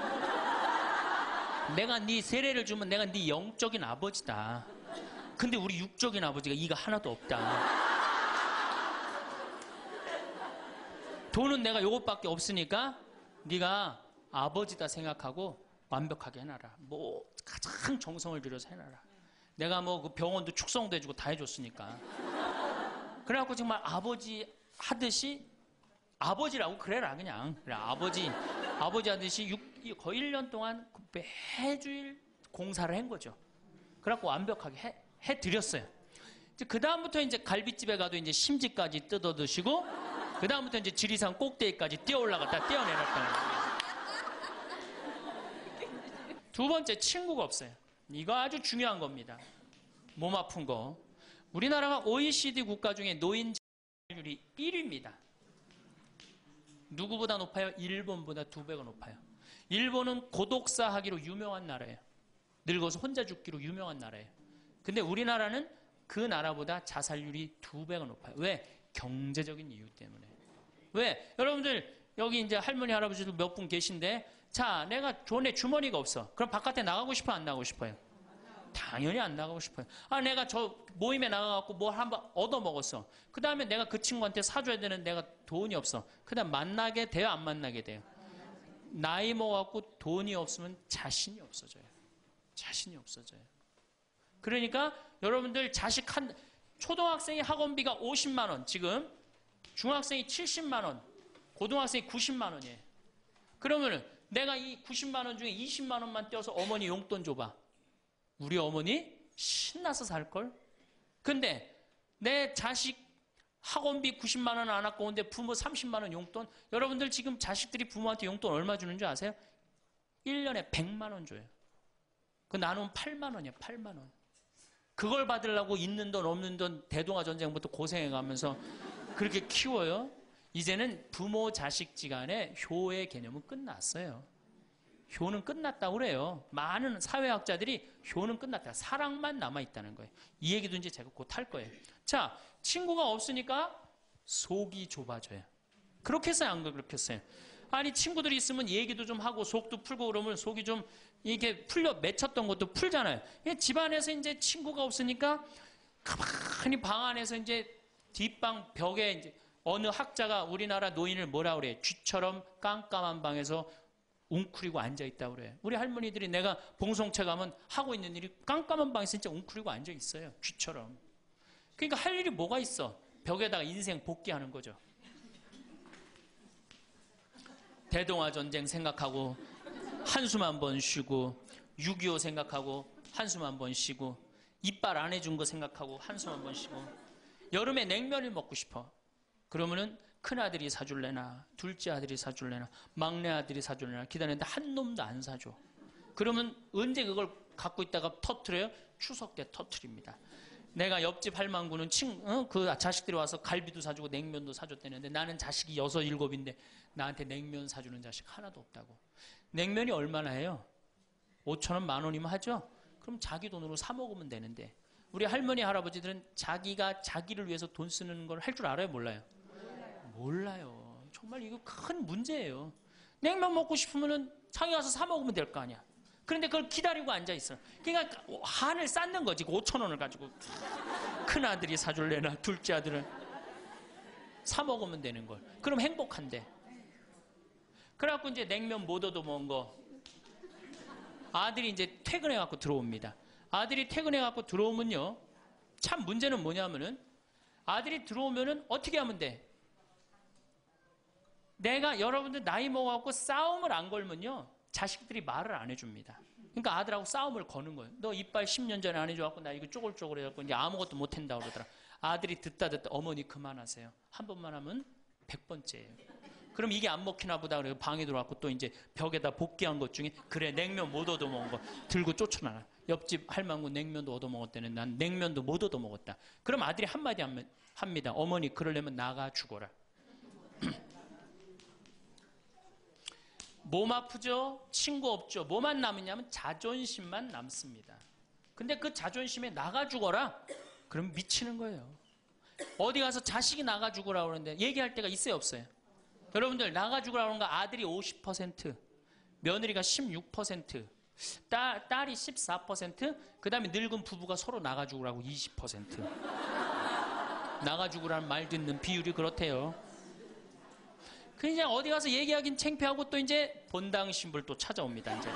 내가 네 세례를 주면 내가 네 영적인 아버지다. 근데 우리 육적인 아버지가 이가 하나도 없다. 돈은 내가 요것밖에 없으니까 네가 아버지다 생각하고 완벽하게 해놔라. 뭐 가장 정성을 들여서 해놔라. 내가 뭐 그 병원도 축성도 해주고 다 해줬으니까. 그래갖고 정말 아버지 하듯이 아버지라고 그래라 그냥. 그래 아버지 아버지 하듯이 육, 거의 일 년 동안 매주일 공사를 한 거죠. 그래갖고 완벽하게 해, 해드렸어요. 그 다음부터 이제 갈비집에 가도 이제 심지까지 뜯어 드시고 그 다음부터 이제 지리산 꼭대기까지 뛰어 올라갔다 뛰어내렸다. 두 번째, 친구가 없어요. 이거 아주 중요한 겁니다. 몸 아픈 거. 우리나라가 오이시디 국가 중에 노인 자살률이 일 위입니다. 누구보다 높아요? 일본보다 두 배가 높아요. 일본은 고독사 하기로 유명한 나라예요. 늙어서 혼자 죽기로 유명한 나라예요. 근데 우리나라는 그 나라보다 자살률이 두 배가 높아요. 왜? 경제적인 이유 때문에. 왜? 여러분들 여기 이제 할머니 할아버지도 몇 분 계신데, 자, 내가 돈에 주머니가 없어. 그럼 바깥에 나가고 싶어, 안 나가고 싶어요? 당연히 안 나가고 싶어요. 아, 내가 저 모임에 나가갖고 뭘 한번 얻어먹었어. 그 다음에 내가 그 친구한테 사줘야 되는 내가 돈이 없어. 그 다음 만나게 돼요, 안 만나게 돼요? 나이 먹어갖고 돈이 없으면 자신이 없어져요. 자신이 없어져요. 그러니까 여러분들 자식 한, 초등학생이 학원비가 오십만 원, 지금 중학생이 칠십만 원, 고등학생이 구십만 원이에요. 그러면은 내가 이 구십만 원 중에 이십만 원만 떼어서 어머니 용돈 줘봐. 우리 어머니 신나서 살걸? 근데 내 자식 학원비 구십만 원 안 아까운데 부모 삼십만 원 용돈? 여러분들 지금 자식들이 부모한테 용돈 얼마 주는 줄 아세요? 일 년에 백만 원 줘요. 그 나누면 팔만 원이야, 팔만 원. 그걸 받으려고 있는 돈 없는 돈 대동아 전쟁부터 고생해가면서 그렇게 키워요? 이제는 부모 자식지간의 효의 개념은 끝났어요. 효는 끝났다고 그래요. 많은 사회학자들이 효는 끝났다. 사랑만 남아있다는 거예요. 이 얘기도 이제 제가 곧 할 거예요. 자, 친구가 없으니까 속이 좁아져요. 그렇게 했어요, 안 그렇게 했어요? 아니, 친구들이 있으면 얘기도 좀 하고 속도 풀고 그러면 속이 좀 이게 풀려 맺혔던 것도 풀잖아요. 집안에서 이제 친구가 없으니까 가만히 방 안에서 이제 뒷방 벽에 이제 어느 학자가 우리나라 노인을 뭐라 그래요? 쥐처럼 깜깜한 방에서 웅크리고 앉아있다고 그래요. 우리 할머니들이 내가 봉송체 가면 하고 있는 일이 깜깜한 방에서 진짜 웅크리고 앉아있어요. 쥐처럼. 그러니까 할 일이 뭐가 있어? 벽에다가 인생 복귀하는 거죠. 대동아 전쟁 생각하고 한숨 한 번 쉬고, 육이오 생각하고 한숨 한 번 쉬고, 이빨 안 해준 거 생각하고 한숨 한 번 쉬고, 여름에 냉면을 먹고 싶어. 그러면은 큰아들이 사줄래나 둘째 아들이 사줄래나 막내 아들이 사줄래나 기다리는데 한 놈도 안 사줘. 그러면 언제 그걸 갖고 있다가 터트려요? 추석 때 터트립니다. 내가 옆집 할망구는 친, 어? 그 자식들이 와서 갈비도 사주고 냉면도 사줬다는데 나는 자식이 여섯 일곱인데 나한테 냉면 사주는 자식 하나도 없다고. 냉면이 얼마나 해요? 오천 원, 만 원이면 하죠? 그럼 자기 돈으로 사 먹으면 되는데 우리 할머니 할아버지들은 자기가 자기를 위해서 돈 쓰는 걸 할 줄 알아요, 몰라요? 몰라요. 정말 이거 큰 문제예요. 냉면 먹고 싶으면은 장에 가서 사 먹으면 될 거 아니야. 그런데 그걸 기다리고 앉아 있어. 그러니까 한을 쌓는 거지. 오천 원을 가지고 큰 아들이 사줄래나 둘째 아들은 사 먹으면 되는 걸. 그럼 행복한데. 그래갖고 이제 냉면 못 얻어 먹은 거 아들이 이제 퇴근해 갖고 들어옵니다. 아들이 퇴근해 갖고 들어오면요, 참 문제는 뭐냐면은 아들이 들어오면은 어떻게 하면 돼? 내가 여러분들 나이 먹어갖고 싸움을 안 걸면요, 자식들이 말을 안 해줍니다. 그러니까 아들하고 싸움을 거는 거예요. 너 이빨 십 년 전에 안 해줘갖고 나 이거 쪼글쪼글 해갖고 이제 아무것도 못한다고 그러더라. 아들이 듣다 듣다 어머니 그만하세요. 한 번만 하면 백 번째예요. 그럼 이게 안 먹히나 보다 그래서 방에 들어왔고 또 이제 벽에다 복귀한 것 중에 그래 냉면 못 얻어먹은 거 들고 쫓아나라. 옆집 할망구 냉면도 얻어먹었다는 난 냉면도 못 얻어먹었다. 그럼 아들이 한마디 합니다. 어머니 그러려면 나가 죽어라. 몸 아프죠? 친구 없죠? 뭐만 남으냐면 자존심만 남습니다. 근데 그 자존심에 나가 죽어라? 그럼 미치는 거예요. 어디 가서 자식이 나가 죽으라 그러는데 얘기할 때가 있어요, 없어요? 여러분들 나가 죽으라 그러는 거 아들이 오십 퍼센트, 며느리가 십육 퍼센트, 딸, 딸이 십사 퍼센트, 그 다음에 늙은 부부가 서로 나가 죽으라고 이십 퍼센트. 나가 죽으라는 말 듣는 비율이 그렇대요. 그냥 어디 가서 얘기하긴 창피하고 또 이제 본당 신부를 또 찾아옵니다, 이제.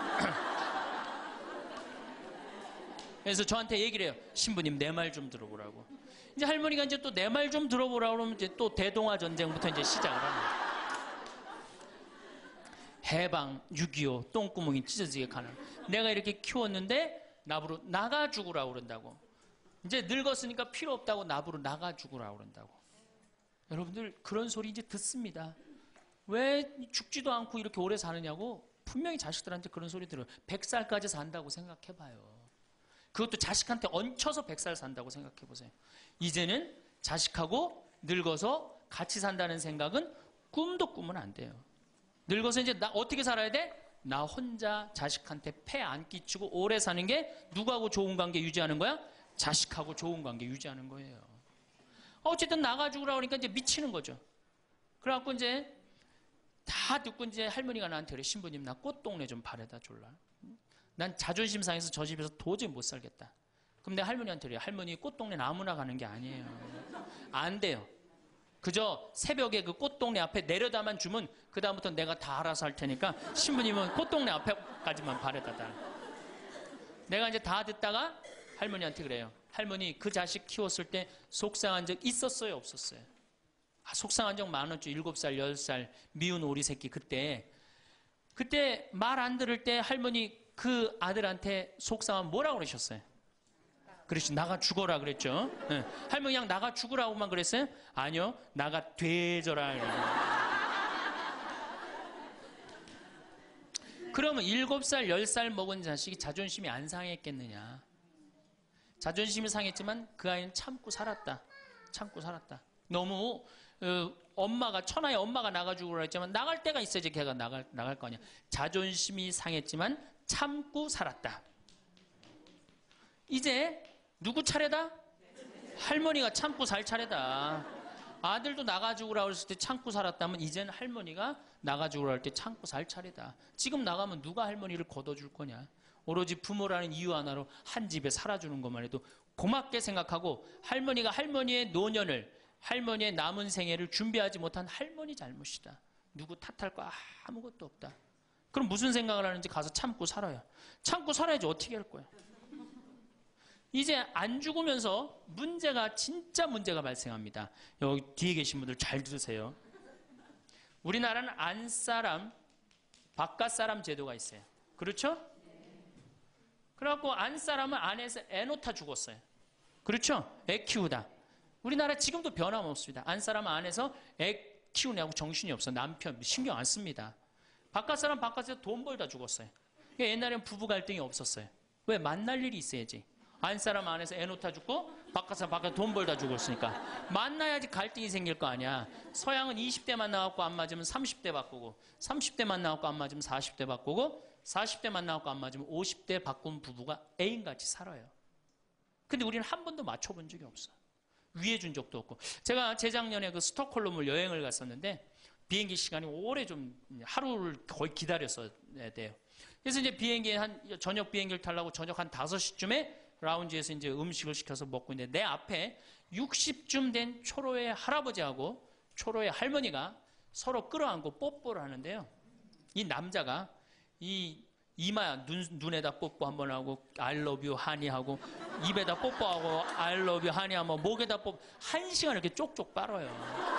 그래서 저한테 얘기를 해요. 신부님 내 말 좀 들어보라고. 이제 할머니가 이제 또 내 말 좀 들어보라고 그러면 이제 또 대동아 전쟁부터 이제 시작을 합니다. 해방, 육이오, 똥구멍이 찢어지게 가는. 내가 이렇게 키웠는데 나부로 나가 죽으라고 그런다고. 이제 늙었으니까 필요 없다고 나부로 나가 죽으라고 그런다고. 여러분들 그런 소리 이제 듣습니다. 왜 죽지도 않고 이렇게 오래 사느냐고 분명히 자식들한테 그런 소리 들어요. 백 살까지 산다고 생각해봐요. 그것도 자식한테 얹혀서 백 살 산다고 생각해보세요. 이제는 자식하고 늙어서 같이 산다는 생각은 꿈도 꾸면 안 돼요. 늙어서 이제 나 어떻게 살아야 돼? 나 혼자 자식한테 폐 안 끼치고 오래 사는 게 누구하고 좋은 관계 유지하는 거야? 자식하고 좋은 관계 유지하는 거예요. 어쨌든 나가 죽으라고 그러니까 이제 미치는 거죠. 그래갖고 이제 다 듣고 이제 할머니가 나한테 그래. 신부님 나 꽃동네 좀 바래다 줄라. 난 자존심 상해서 저 집에서 도저히 못 살겠다. 그럼 내가 할머니한테 그래. 할머니 꽃동네 아무나 가는 게 아니에요. 안 돼요. 그저 새벽에 그 꽃동네 앞에 내려다만 주면 그 다음부터 내가 다 알아서 할 테니까 신부님은 꽃동네 앞에까지만 바래다 달. 내가 이제 다 듣다가 할머니한테 그래요. 할머니 그 자식 키웠을 때 속상한 적 있었어요? 없었어요? 아, 속상한 적 많았죠. 일곱 살, 열 살 미운 오리 새끼 그때. 그때 말 안 들을 때 할머니 그 아들한테 속상하면 뭐라고 그러셨어요? 그렇지, 나가 죽어라 그랬죠. 네. 할머니 그냥 나가 죽으라고만 그랬어요? 아니요, 나가 되져라. 그러면 일곱 살, 열 살 먹은 자식이 자존심이 안 상했겠느냐? 자존심이 상했지만 그 아이는 참고 살았다. 참고 살았다. 너무 어, 엄마가 천하의 엄마가 나가 죽으라 했지만 나갈 때가 있어야지 걔가 나갈, 나갈 거 아니야. 자존심이 상했지만 참고 살았다. 이제 누구 차례다? 할머니가 참고 살 차례다. 아들도 나가 죽으라 그랬을 때 참고 살았다면 이제는 할머니가 나가 죽으라 할 때 참고 살 차례다. 지금 나가면 누가 할머니를 걷어줄 거냐? 오로지 부모라는 이유 하나로 한 집에 살아주는 것만 해도 고맙게 생각하고 할머니가 할머니의 노년을 할머니의 남은 생애를 준비하지 못한 할머니 잘못이다. 누구 탓할 거 아무것도 없다. 그럼 무슨 생각을 하는지 가서 참고 살아요. 참고 살아야지 어떻게 할 거야. 이제 안 죽으면서 문제가 진짜 문제가 발생합니다. 여기 뒤에 계신 분들 잘 들으세요. 우리나라는 안사람, 바깥사람 제도가 있어요. 그렇죠? 그래갖고 안사람은 안에서 애 놓다 죽었어요. 그렇죠? 애 키우다. 우리나라 지금도 변함없습니다. 안사람은 안에서 애 키우냐고 정신이 없어. 남편 신경 안 씁니다. 바깥사람 바깥에서 돈 벌다 죽었어요. 옛날에는 부부 갈등이 없었어요. 왜? 만날 일이 있어야지. 안사람 안에서 애 놓다 죽고 바깥사람 바깥에 돈 벌다 죽었으니까 만나야지 갈등이 생길 거 아니야. 서양은 이십 대만 나왔고 안 맞으면 삼십 대 바꾸고 삼십 대만 나왔고 안 맞으면 사십 대 바꾸고 사십 대만 나왔고 안 맞으면 오십 대 바꾼 부부가 애인같이 살아요. 근데 우리는 한 번도 맞춰본 적이 없어. 위해준 적도 없고. 제가 재작년에 그 스톡홀름을 여행을 갔었는데 비행기 시간이 오래 좀 하루를 거의 기다렸어야 돼요. 그래서 이제 비행기 한 저녁 비행기를 타려고 저녁 한 다섯 시쯤에 라운지에서 이제 음식을 시켜서 먹고 있는데 내 앞에 육십쯤 된 초로의 할아버지하고 초로의 할머니가 서로 끌어안고 뽀뽀를 하는데요. 이 남자가 이 이마 눈, 눈에다 뽀뽀 한번 하고 I love you 하니 하고 입에다 뽀뽀하고 I love you 하니 하고 목에다 뽀뽀 한 시간 이렇게 쪽쪽 빨아요.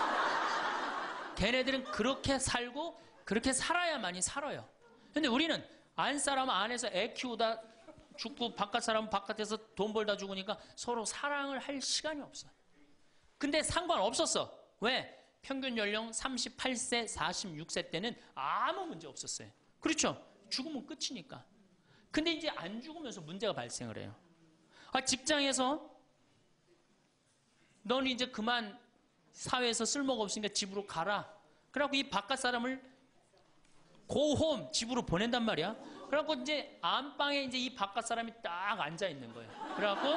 걔네들은 그렇게 살고 그렇게 살아야만이 살아요. 근데 우리는 안 사람은 안에서 애 키우다 죽고 바깥 사람은 바깥에서 돈 벌다 죽으니까 서로 사랑을 할 시간이 없어요. 근데 상관없었어. 왜? 평균 연령 삼십팔 세, 사십육 세 때는 아무 문제 없었어요. 그렇죠? 죽으면 끝이니까. 근데 이제 안 죽으면서 문제가 발생을 해요. 아, 직장에서 너는 이제 그만 사회에서 쓸모가 없으니까 집으로 가라. 그래갖고 이 바깥 사람을 고홈 집으로 보낸단 말이야. 그래갖고 이제 안방에 이제 이 바깥 사람이 딱 앉아 있는 거예요. 그래갖고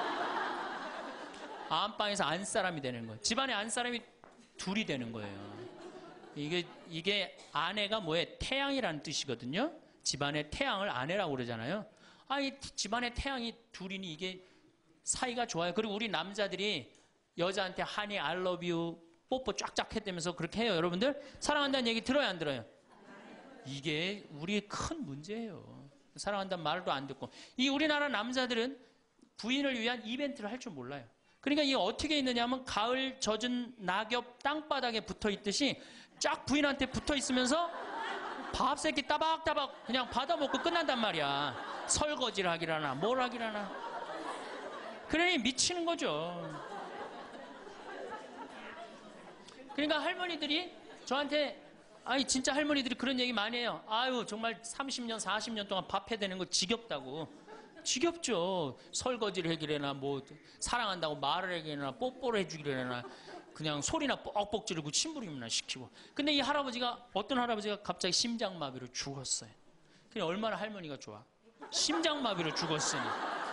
안방에서 안 사람이 되는 거예요. 집안에 안 사람이 둘이 되는 거예요. 이게 이게 아내가 뭐예요? 태양이라는 뜻이거든요. 집안의 태양을 아내라고 그러잖아요. 아, 이 집안의 태양이 둘이니 이게 사이가 좋아요. 그리고 우리 남자들이 여자한테 하니 I love you 뽀뽀 쫙쫙 했다면서 그렇게 해요. 여러분들 사랑한다는 얘기 들어요, 안 들어요? 이게 우리의 큰 문제예요. 사랑한다는 말도 안 듣고. 이 우리나라 남자들은 부인을 위한 이벤트를 할 줄 몰라요. 그러니까 이게 어떻게 있느냐 하면 가을 젖은 낙엽 땅바닥에 붙어 있듯이 쫙 부인한테 붙어 있으면서 밥 새끼 따박따박 그냥 받아먹고 끝난단 말이야. 설거지를 하기라나 뭘 하기라나. 그러니 미치는 거죠. 그러니까 할머니들이 저한테, 아니 진짜 할머니들이 그런 얘기 많이 해요. 아유 정말 삼십 년 사십 년 동안 밥 해대는 거 지겹다고. 지겹죠. 설거지를 해기래나 뭐 사랑한다고 말을 해기래나 뽀뽀를 해주기래나 그냥 소리나 뻑뻑 지르고 침부림이나 시키고. 근데 이 할아버지가, 어떤 할아버지가 갑자기 심장마비로 죽었어요. 그냥 얼마나 할머니가 좋아. 심장마비로 죽었으니.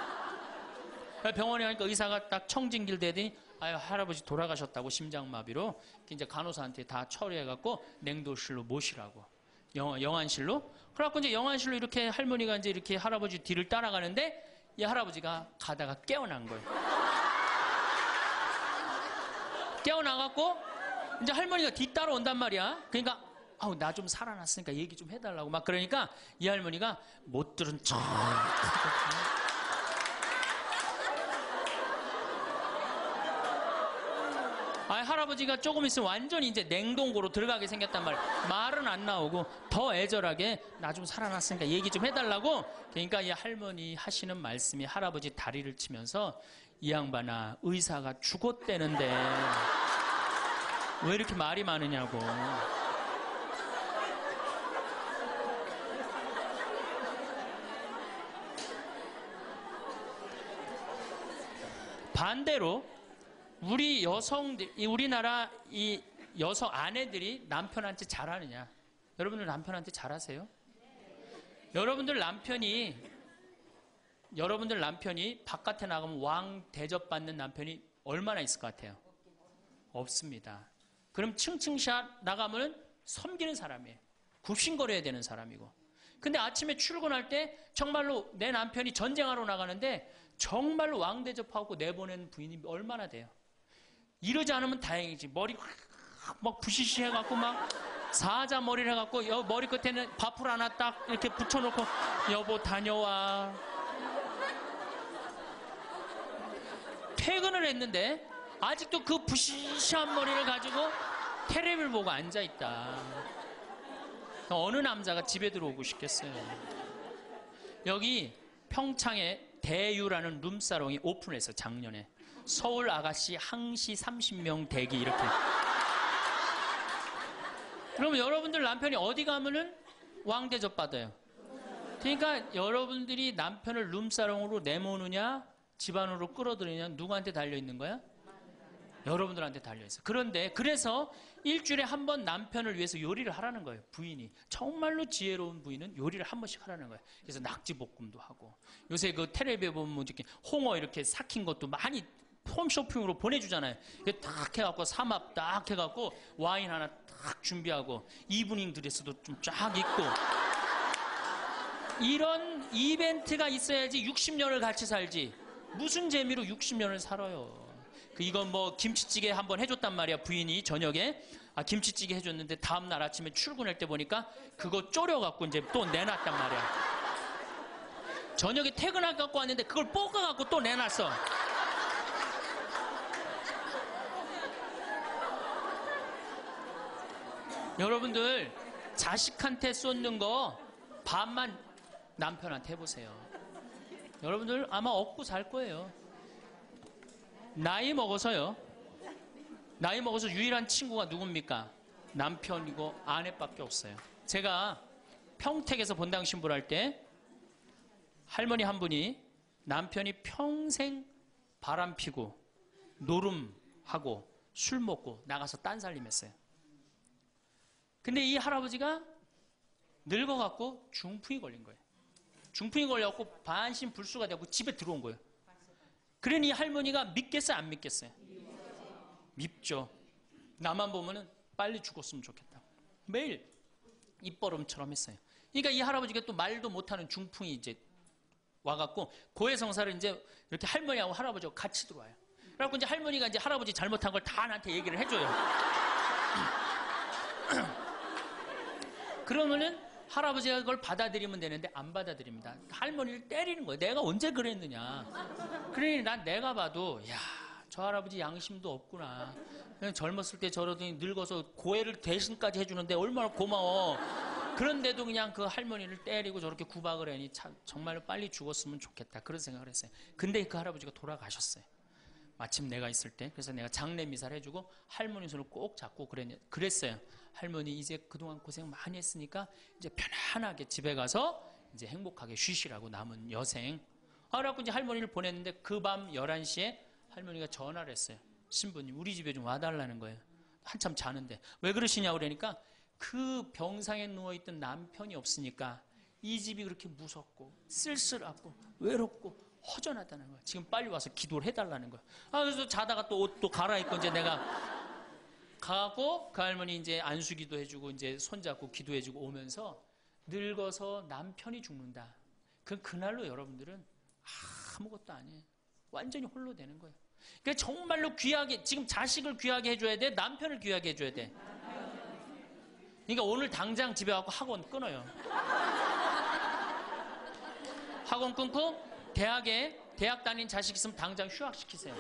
병원에 가니까 의사가 딱 청진길 대더니 아유 할아버지 돌아가셨다고, 심장마비로. 이제 간호사한테 다 처리해갖고 냉도실로 모시라고, 영, 영안실로. 그래갖고 이제 영안실로 이렇게 할머니가 이제 이렇게 할아버지 뒤를 따라가는데 이 할아버지가 가다가 깨어난 거예요. 깨어나갖고 이제 할머니가 뒤 따라온단 말이야. 그러니까 아우 나 좀 살아났으니까 얘기 좀 해달라고 막 그러니까 이 할머니가 못 들은 척. 아, 할아버지가 조금 있으면 완전히 이제 냉동고로 들어가게 생겼단 말이야. 말은 안 나오고 더 애절하게 나 좀 살아났으니까 얘기 좀 해달라고. 그러니까 이 할머니 하시는 말씀이, 할아버지 다리를 치면서 이 양반아 의사가 죽었대는데 왜 이렇게 말이 많으냐고. 반대로 우리 여성들, 우리나라 이 여성 아내들이 남편한테 잘하느냐? 여러분들 남편한테 잘하세요? 네. 여러분들 남편이 여러분들 남편이 바깥에 나가면 왕 대접받는 남편이 얼마나 있을 것 같아요? 없습니다. 그럼 층층샷 나가면 섬기는 사람이에요. 굽신거려야 되는 사람이고. 근데 아침에 출근할 때 정말로 내 남편이 전쟁하러 나가는데 정말로 왕 대접하고 내보낸 부인이 얼마나 돼요? 이러지 않으면 다행이지. 머리 막 부시시 해갖고 막 사자 머리를 해갖고 여 머리 끝에는 밥풀 하나 딱 이렇게 붙여놓고 여보 다녀와. 퇴근을 했는데 아직도 그 부시시한 머리를 가지고 테레비를 보고 앉아있다. 어느 남자가 집에 들어오고 싶겠어요. 여기 평창에 대유라는 룸사롱이 오픈했어 작년에. 서울 아가씨 항시 삼십 명 대기 이렇게. 그러면 여러분들 남편이 어디 가면은 왕대접 받아요. 그러니까 여러분들이 남편을 룸사롱으로 내모느냐 집안으로 끌어들이냐 누구한테 달려있는 거야? 여러분들한테 달려있어. 그런데 그래서 일주일에 한 번 남편을 위해서 요리를 하라는 거예요. 부인이. 정말로 지혜로운 부인은 요리를 한 번씩 하라는 거예요. 그래서 낙지볶음도 하고 요새 그 텔레비에 보면 이렇게 홍어 이렇게 삭힌 것도 많이 홈쇼핑으로 보내주잖아요. 딱 해갖고 삼합 딱 해갖고 와인 하나 딱 준비하고 이브닝 드레스도 좀 쫙 입고 이런 이벤트가 있어야지 육십 년을 같이 살지. 무슨 재미로 육십 년을 살아요. 그 이건 뭐 김치찌개 한번 해줬단 말이야. 부인이 저녁에 아 김치찌개 해줬는데 다음날 아침에 출근할 때 보니까 그거 졸여갖고 이제 또 내놨단 말이야. 저녁에 퇴근할 갖고 왔는데 그걸 볶아갖고 또 내놨어. 여러분들 자식한테 쏟는 거 반만 남편한테 해보세요. 여러분들 아마 얻고 살 거예요. 나이 먹어서요. 나이 먹어서 유일한 친구가 누굽니까? 남편이고 아내밖에 없어요. 제가 평택에서 본당 신부를 할 때 할머니 한 분이 남편이 평생 바람 피고 노름하고 술 먹고 나가서 딴살림 했어요. 근데 이 할아버지가 늙어갖고 중풍이 걸린 거예요. 중풍이 걸려갖고 반신불수가 되고 집에 들어온 거예요. 그러니 이 할머니가 믿겠어요? 안 믿겠어요? 밉죠. 나만 보면은 빨리 죽었으면 좋겠다. 매일 입버릇처럼 했어요. 그러니까 이 할아버지가 또 말도 못하는 중풍이 이제 와갖고 고해성사를 이제 이렇게 할머니하고 할아버지하고 같이 들어와요. 그래갖고 이제 할머니가 이제 할아버지 잘못한 걸 다 나한테 얘기를 해줘요. 그러면은 할아버지가 그걸 받아들이면 되는데 안 받아들입니다. 할머니를 때리는 거예요. 내가 언제 그랬느냐. 그러니 난 내가 봐도 야, 저 할아버지 양심도 없구나. 그냥 젊었을 때 저러더니 늙어서 고해를 대신까지 해주는데 얼마나 고마워. 그런데도 그냥 그 할머니를 때리고 저렇게 구박을 하니 참 정말로 빨리 죽었으면 좋겠다. 그런 생각을 했어요. 근데 그 할아버지가 돌아가셨어요. 마침 내가 있을 때. 그래서 내가 장례 미사를 해주고 할머니 손을 꼭 잡고 그랬, 그랬어요. 할머니 이제 그동안 고생 많이 했으니까 이제 편안하게 집에 가서 이제 행복하게 쉬시라고 남은 여생. 아, 그래갖고 이제 할머니를 보냈는데 그 밤 열한 시에 할머니가 전화를 했어요. 신부님 우리 집에 좀 와달라는 거예요. 한참 자는데. 왜 그러시냐고 그러니까 그 병상에 누워있던 남편이 없으니까 이 집이 그렇게 무섭고 쓸쓸하고 외롭고 허전하다는 거야. 지금 빨리 와서 기도를 해달라는 거야. 아, 그래서 자다가 또 옷도 갈아입고 이제 내가 가고 그 할머니 이제 안수기도 해주고 이제 손잡고 기도해주고 오면서 늙어서 남편이 죽는다. 그 그날로 여러분들은 아무것도 아니에요. 완전히 홀로 되는 거예요. 그러니까 정말로 귀하게 지금 자식을 귀하게 해줘야 돼. 남편을 귀하게 해줘야 돼. 그러니까 오늘 당장 집에 가고 학원 끊어요. 학원 끊고 대학에 대학 다닌 자식 있으면 당장 휴학시키세요.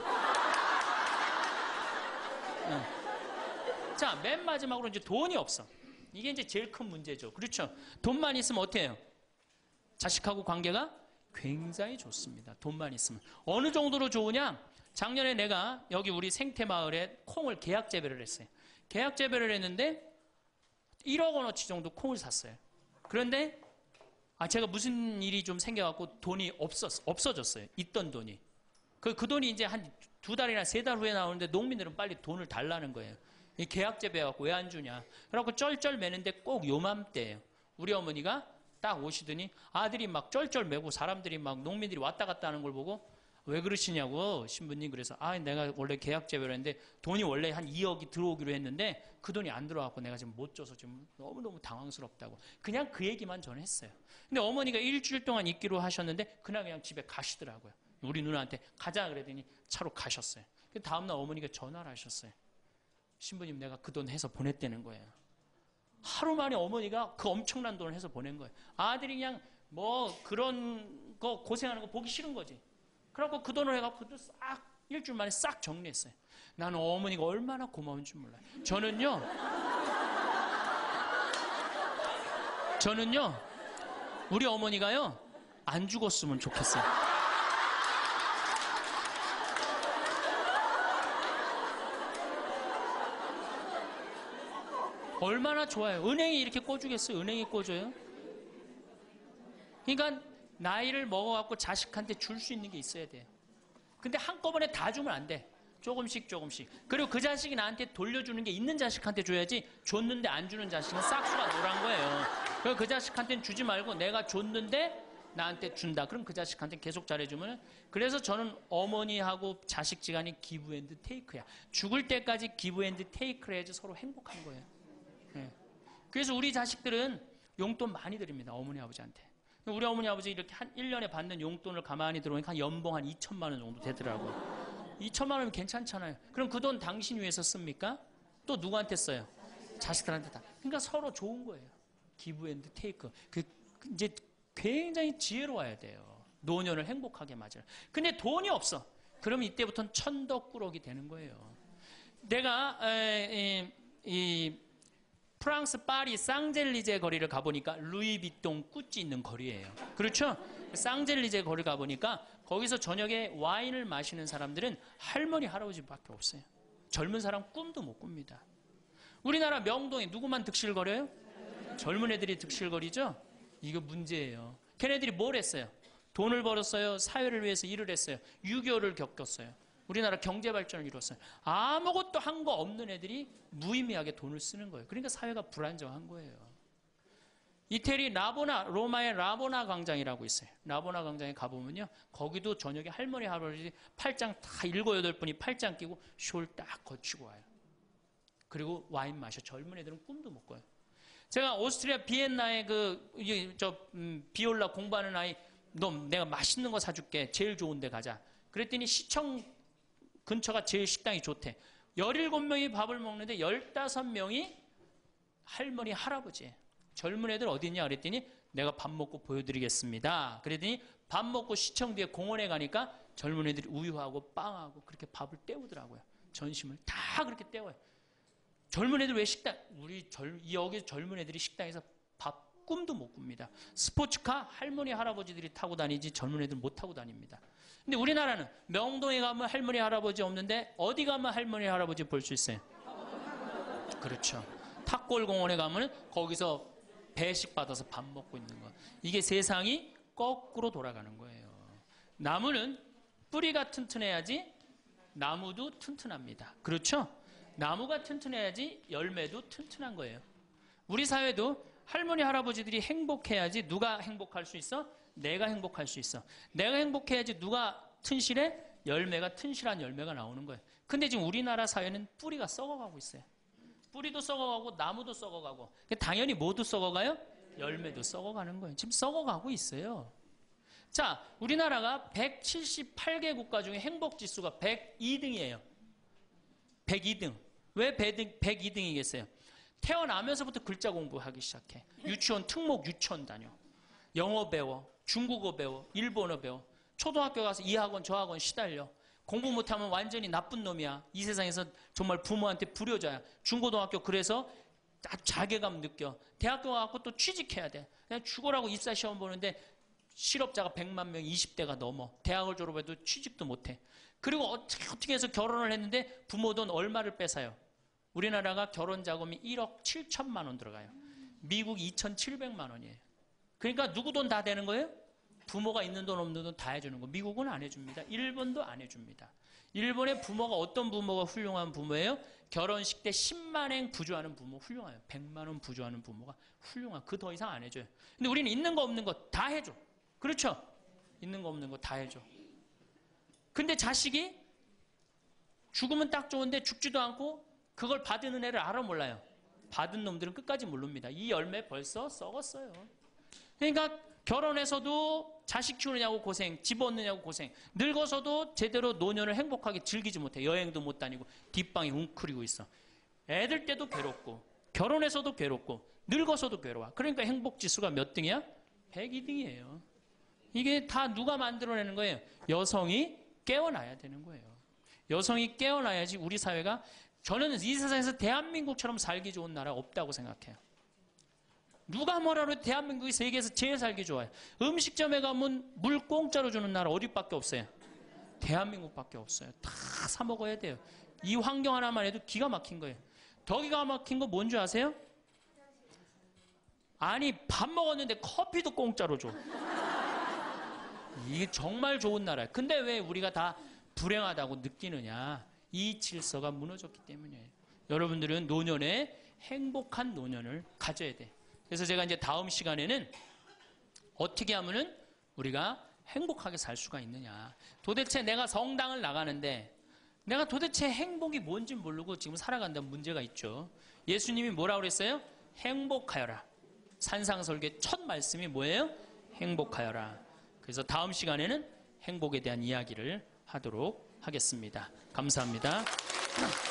응. 자, 맨 마지막으로 이제 돈이 없어. 이게 이제 제일 큰 문제죠. 그렇죠? 돈만 있으면 어떻게 해요? 자식하고 관계가 굉장히 좋습니다. 돈만 있으면. 어느 정도로 좋으냐? 작년에 내가 여기 우리 생태마을에 콩을 계약 재배를 했어요. 계약 재배를 했는데 일억 원어치 정도 콩을 샀어요. 그런데 아 제가 무슨 일이 좀 생겨갖고 돈이 없었, 없어졌어요. 있던 돈이. 그, 그 돈이 이제 한 두 달이나 세 달 후에 나오는데 농민들은 빨리 돈을 달라는 거예요. 이 계약 재배해갖고 왜 안 주냐. 그래갖고 쩔쩔 매는데 꼭 요맘때예요. 우리 어머니가 딱 오시더니 아들이 막 쩔쩔 매고 사람들이 막 농민들이 왔다 갔다 하는 걸 보고 왜 그러시냐고 신부님. 그래서 아 내가 원래 계약 재배를 했는데 돈이 원래 한 이억이 들어오기로 했는데 그 돈이 안 들어와갖고 내가 지금 못 줘서 지금 너무너무 당황스럽다고 그냥 그 얘기만 저는 했어요. 근데 어머니가 일주일 동안 있기로 하셨는데 그날 그냥 집에 가시더라고요. 우리 누나한테 가자 그랬더니 차로 가셨어요. 그 다음날 어머니가 전화를 하셨어요. 신부님 내가 그 돈 해서 보냈다는 거예요. 하루 만에 어머니가 그 엄청난 돈을 해서 보낸 거예요. 아들이 그냥 뭐 그런 거 고생하는 거 보기 싫은 거지. 그래갖고 그 돈을 해갖고 그도 싹 일주일 만에 싹 정리했어요. 나는 어머니가 얼마나 고마운 줄 몰라요. 저는요, 저는요, 우리 어머니가요, 안 죽었으면 좋겠어요. 얼마나 좋아요. 은행이 이렇게 꿔주겠어요? 은행이 꿔줘요? 그러니까 나이를 먹어갖고 자식한테 줄 수 있는 게 있어야 돼요. 근데 한꺼번에 다 주면 안 돼. 조금씩 조금씩. 그리고 그 자식이 나한테 돌려주는 게 있는 자식한테 줘야지 줬는데 안 주는 자식은 싹수가 노란 거예요. 그래서 그 자식한테는 주지 말고 내가 줬는데 나한테 준다. 그럼 그 자식한테 계속 잘해주면. 그래서 저는 어머니하고 자식 지간이 기브 앤드 테이크야. 죽을 때까지 기브 앤드 테이크를 해야지 서로 행복한 거예요. 네. 그래서 우리 자식들은 용돈 많이 드립니다. 어머니 아버지한테. 우리 어머니 아버지 이렇게 한 일 년에 받는 용돈을 가만히 들어보니까 한 연봉 한 이천만 원 정도 되더라고요. 이천만 원이면 괜찮잖아요. 그럼 그 돈 당신 위해서 씁니까? 또 누구한테 써요? 자식들한테 다. 그러니까 서로 좋은 거예요. 기브 앤드 테이크. 그 이제 굉장히 지혜로워야 돼요. 노년을 행복하게 맞아요. 근데 돈이 없어. 그러면 이때부터는 천덕꾸러기 되는 거예요. 내가 에, 이, 이 프랑스 파리 쌍젤리제 거리를 가보니까 루이비통 꾸찌 있는 거리예요. 그렇죠? 쌍젤리제 거리 가보니까 거기서 저녁에 와인을 마시는 사람들은 할머니 할아버지밖에 없어요. 젊은 사람 꿈도 못 꿉니다. 우리나라 명동에 누구만 득실거려요? 젊은 애들이 득실거리죠? 이거 문제예요. 걔네들이 뭘 했어요? 돈을 벌었어요. 사회를 위해서 일을 했어요. 유교를 겪었어요. 우리나라 경제 발전을 이뤘어요. 아무것도 한 거 없는 애들이 무의미하게 돈을 쓰는 거예요. 그러니까 사회가 불안정한 거예요. 이태리 라보나, 로마의 라보나 광장이라고 있어요. 라보나 광장에 가보면요. 거기도 저녁에 할머니, 할아버지 팔짱 다 일곱, 여덟 분이 팔짱 끼고 숄 딱 거치고 와요. 그리고 와인 마셔. 젊은 애들은 꿈도 못 꿔요. 제가 오스트리아 비엔나에 그, 저, 음, 비올라 공부하는 아이, 너 내가 맛있는 거 사줄게. 제일 좋은 데 가자. 그랬더니 시청 근처가 제일 식당이 좋대. 열일곱 명이 밥을 먹는데 열다섯 명이 할머니, 할아버지예요. 젊은 애들 어디 있냐 그랬더니 내가 밥 먹고 보여드리겠습니다. 그랬더니 밥 먹고 시청 뒤에 공원에 가니까 젊은 애들이 우유하고 빵하고 그렇게 밥을 때우더라고요. 전심을 다 그렇게 때워요. 젊은 애들 왜 식당, 우리 젊, 여기 젊은 애들이 식당에서 밥 꿈도 못 꿉니다. 스포츠카 할머니 할아버지들이 타고 다니지 젊은 애들 못 타고 다닙니다. 근데 우리나라는 명동에 가면 할머니 할아버지 없는데 어디 가면 할머니 할아버지 볼 수 있어요? 그렇죠. 탑골공원에 가면 거기서 배식 받아서 밥 먹고 있는 거. 이게 세상이 거꾸로 돌아가는 거예요. 나무는 뿌리가 튼튼해야지 나무도 튼튼합니다. 그렇죠? 나무가 튼튼해야지 열매도 튼튼한 거예요. 우리 사회도 할머니 할아버지들이 행복해야지 누가 행복할 수 있어? 내가 행복할 수 있어. 내가 행복해야지 누가 튼실해? 열매가 튼실한 열매가 나오는 거예요. 근데 지금 우리나라 사회는 뿌리가 썩어가고 있어요. 뿌리도 썩어가고 나무도 썩어가고 당연히 모두 썩어가요? 열매도 썩어가는 거예요. 지금 썩어가고 있어요. 자, 우리나라가 백칠십팔 개 국가 중에 행복지수가 백이 등이에요. 백이 등. 왜 백이 등이겠어요? 태어나면서부터 글자 공부하기 시작해. 유치원 특목 유치원 다녀. 영어 배워. 중국어 배워. 일본어 배워. 초등학교 가서 이 학원 저 학원 시달려. 공부 못하면 완전히 나쁜 놈이야. 이 세상에서 정말 부모한테 불효자야. 중고등학교 그래서 자괴감 느껴. 대학교 가서 또 취직해야 돼. 그냥 죽어라고 입사시험 보는데 실업자가 백만 명, 이십 대가 넘어. 대학을 졸업해도 취직도 못해. 그리고 어떻게 어떻게 해서 결혼을 했는데 부모 돈 얼마를 뺏어요? 우리나라가 결혼 자금이 일억 칠천만 원 들어가요. 미국 이천칠백만 원이에요. 그러니까 누구 돈 다 되는 거예요? 부모가 있는 돈 없는 돈 다 해주는 거. 미국은 안 해줍니다. 일본도 안 해줍니다. 일본의 부모가 어떤 부모가 훌륭한 부모예요? 결혼식 때 십만 엔 부조하는 부모 훌륭해요. 백만 원 부조하는 부모가 훌륭한. 그 더 이상 안 해줘요. 근데 우리는 있는 거 없는 거 다 해줘. 그렇죠? 있는 거 없는 거 다 해줘. 근데 자식이 죽으면 딱 좋은데 죽지도 않고 그걸 받은 은혜를 알아 몰라요. 받은 놈들은 끝까지 모릅니다. 이 열매 벌써 썩었어요. 그러니까 결혼해서도 자식 키우느냐고 고생, 집 얻느냐고 고생, 늙어서도 제대로 노년을 행복하게 즐기지 못해. 여행도 못 다니고 뒷방이 웅크리고 있어. 애들 때도 괴롭고 결혼해서도 괴롭고 늙어서도 괴로워. 그러니까 행복지수가 몇 등이야? 백이 등이에요. 이게 다 누가 만들어내는 거예요? 여성이 깨어나야 되는 거예요. 여성이 깨어나야지 우리 사회가, 저는 이 세상에서 대한민국처럼 살기 좋은 나라 없다고 생각해요. 누가 뭐라 해도 대한민국이 세계에서 제일 살기 좋아요. 음식점에 가면 물 공짜로 주는 나라 어디밖에 없어요? 대한민국밖에 없어요. 다 사 먹어야 돼요. 이 환경 하나만 해도 기가 막힌 거예요. 더 기가 막힌 거 뭔지 아세요? 아니 밥 먹었는데 커피도 공짜로 줘. 이게 정말 좋은 나라예요. 근데 왜 우리가 다 불행하다고 느끼느냐? 이 질서가 무너졌기 때문이에요. 여러분들은 노년에 행복한 노년을 가져야 돼. 그래서 제가 이제 다음 시간에는 어떻게 하면은 우리가 행복하게 살 수가 있느냐. 도대체 내가 성당을 나가는데 내가 도대체 행복이 뭔지 모르고 지금 살아간다는 문제가 있죠. 예수님이 뭐라고 그랬어요? 행복하여라. 산상설계 첫 말씀이 뭐예요? 행복하여라. 그래서 다음 시간에는 행복에 대한 이야기를 하도록 하겠습니다. 감사합니다.